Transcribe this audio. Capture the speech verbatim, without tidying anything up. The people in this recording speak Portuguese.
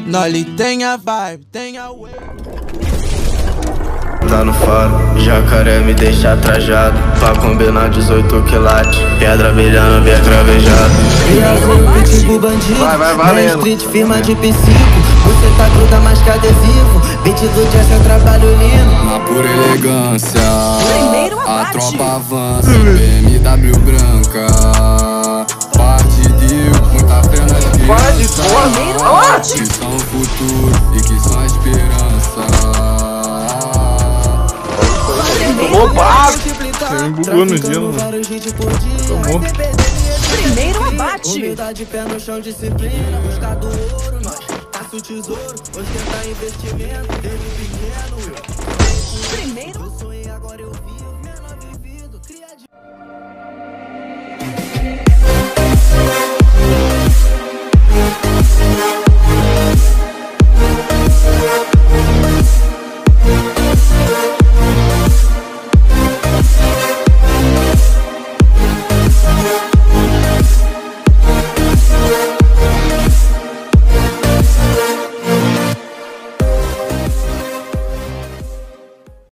Nolly tem a vibe, tem a wave. Tá no faro, jacaré me deixa trajado. Pra combinar dezoito quilates, pedra brilhando bem cravejado. E azul, pitbull bandido, vai, vai, valendo. Street, firma de P cinco. Você tá gruda mais que adesivo. Beat do jazz é trabalho lindo. Na pura elegância, a tropa avança. B M W branca, partidil, muita fé na esperança. Que são o futuro e que são a esperança. Opa! Você me bugou no gelo, mano. Tomou. Primeiro abate. Humildade, pé no chão, disciplina. Buscar do ouro, nós caça o tesouro. Ostentar investimento, desde pequeno. Primeiro